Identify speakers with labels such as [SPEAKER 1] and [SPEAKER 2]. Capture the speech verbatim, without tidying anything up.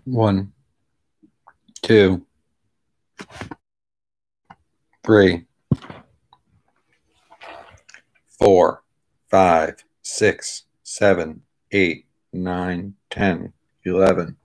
[SPEAKER 1] One, two, three, four, five, six, seven, eight, nine, ten, eleven.